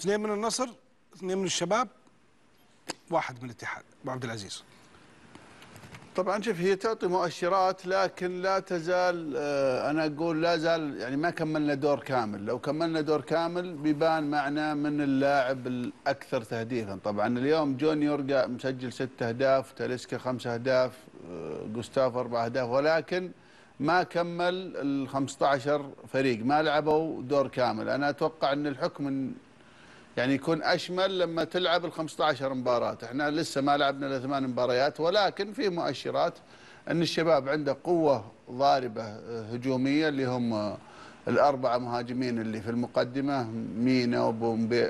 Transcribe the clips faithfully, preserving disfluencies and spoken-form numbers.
اثنين من النصر، اثنين من الشباب، واحد من الاتحاد. ابو عبد العزيز. طبعا شوف، هي تعطي مؤشرات لكن لا تزال، انا اقول لا زال يعني ما كملنا دور كامل. لو كملنا دور كامل بيبان معنا من اللاعب الاكثر تهديفا. طبعا اليوم جونيور مسجل ست اهداف، تاليسكا خمس اهداف، جوستاف اربع اهداف، ولكن ما كمل ال خمسة عشر فريق، ما لعبوا دور كامل. انا اتوقع ان الحكم يعني يكون اشمل لما تلعب ال خمسة عشر مباراة. احنا لسه ما لعبنا الا ثمان مباريات، ولكن في مؤشرات ان الشباب عنده قوة ضاربة هجومية، اللي هم الاربعة مهاجمين اللي في المقدمة، مينا وبومبي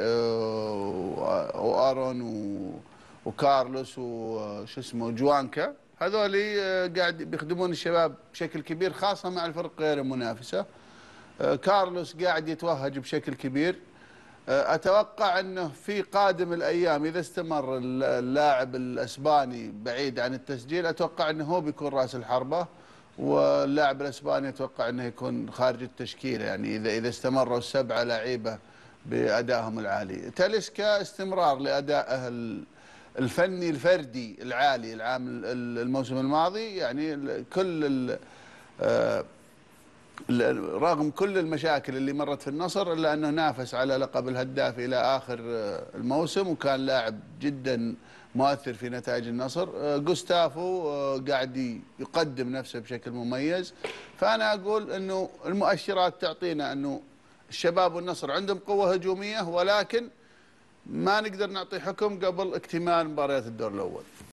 وارون وكارلوس وش اسمه جوانكا. هذول قاعد بيخدمون الشباب بشكل كبير، خاصة مع الفرق غير المنافسة. كارلوس قاعد يتوهج بشكل كبير. أتوقع أنه في قادم الأيام إذا استمر اللاعب الأسباني بعيد عن التسجيل، أتوقع أنه هو بيكون رأس الحربة، واللاعب الأسباني أتوقع أنه يكون خارج التشكيلة، يعني إذا إذا استمروا السبعة لعيبة بأدائهم العالي. تاليسكا استمرار لأدائه الفني الفردي العالي العام الموسم الماضي، يعني كل رغم كل المشاكل اللي مرت في النصر إلا أنه نافس على لقب الهداف إلى آخر الموسم، وكان لاعب جدا مؤثر في نتائج النصر. جوستافو قاعد يقدم نفسه بشكل مميز. فأنا أقول أنه المؤشرات تعطينا أنه الشباب والنصر عندهم قوة هجومية، ولكن ما نقدر نعطي حكم قبل اكتمال مباريات الدور الأول.